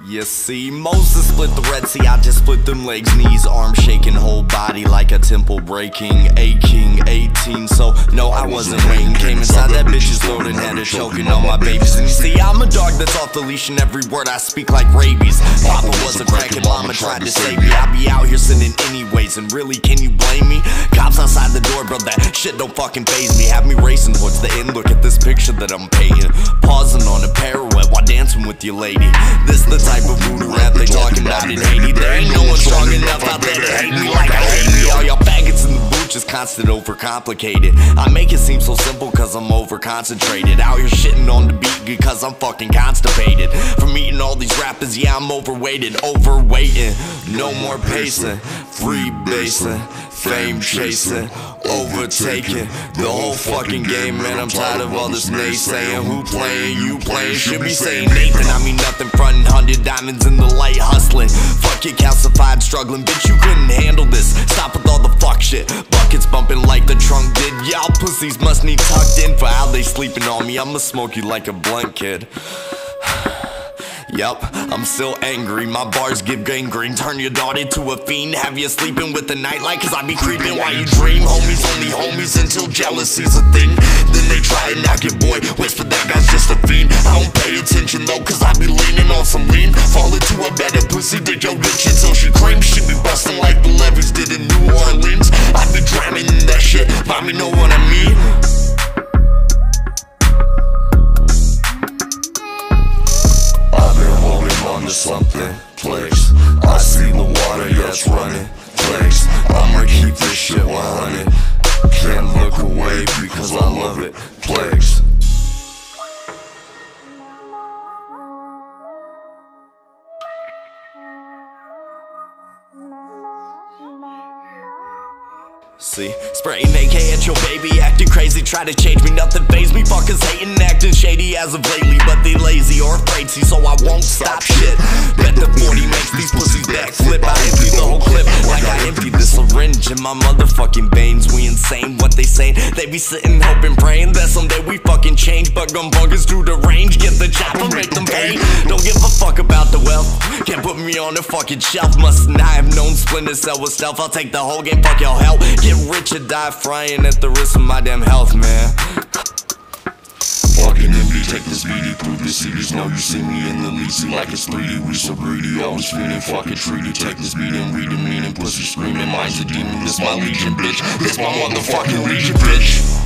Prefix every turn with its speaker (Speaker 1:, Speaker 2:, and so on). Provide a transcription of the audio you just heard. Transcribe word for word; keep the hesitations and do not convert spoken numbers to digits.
Speaker 1: You see, Moses split the Red Sea, I just split them legs, knees, arms shaking, whole body like a temple breaking, aching, eighteen, so no, I wasn't waiting. Came inside that bitch's throat and had her choking on my babies. And you see, I'm a dog that's off the leash, and every word I speak like rabies. Papa was a crackhead, mama tried to save me. I be out here sinning anyways, and really, can you blame me? Cops outside the door, bro, that shit don't fucking faze me. Have me racing towards the end, look at this picture that I'm painting. Pausing on a pirouette while dancing with your lady. This the type of voodoo rap they talking about in Haiti. There ain't no one strong enough out there to hate me like I hate me. All y'all faggots in the booth just constant overcomplicated. I make it seem so simple cause I'm over concentrated. Out here shitting on the beat because I'm fucking constipated. From eating all these rappers, yeah, I'm overweighted, overweighting. No more pacing, free basing, fame chasing, overtaking the whole fucking game, man. I'm tired of all this naysaying. Who playing? You playing? Should be saying Nathan. I mean nothing frontin', hundred diamonds in the light hustling. Fuck your calcified struggling, bitch, you couldn't handle this. Stop with all the fuck shit. Buckets bumping like the trunk did. Y'all pussies must need tucked in for how they sleeping on me. I'ma smoke you like a blunt, kid. Yup, I'm still angry, my bars give gangrene. Turn your daughter to a fiend, have you sleeping with the nightlight? Cause I be creeping while you dream. Homies only homies until jealousy's a thing. Then they try and knock your boy, whisper that guy's just a fiend. I don't pay attention though, cause I be leaning on some lean. Fall into a better pussy, dig your bitch until she claims she be bustin' like the Levies did in New Orleans. I be drowning in that shit, mommy know what I mean. Something place. I see the water, yeah, it's running place. I'ma keep this shit one hundred. Can't look away because I love it place. See, spraying A K at your baby, acting crazy, try to change me, nothing faze me. Fuckers hating, acting shady as of lately, but they lazy or afraid, see, so I won't stop shit. Bet the forty makes these pussies backflip. I empty the whole clip like I emptied this syringe in my motherfucking veins. We insane, what they say, they be sitting hoping, praying that someday we fucking change. But gun buggers through the range, get the chopper, make them pay. Don't give a fuck about the wealth, can't put me on a fucking shelf. Mustn't I have known Splinter Cell with stealth? I'll take the whole game, fuck your help. Get rich or die frying at the risk of my damn health, man.
Speaker 2: Fucking empty, take this beating through the cities. Know you see me in the lead, see like it's three D. We so greedy, always feeling fucking treated. Take this beating, reading, meaning, pussy screaming. Mine's a demon, this my legion, bitch. This my motherfucking legion, bitch.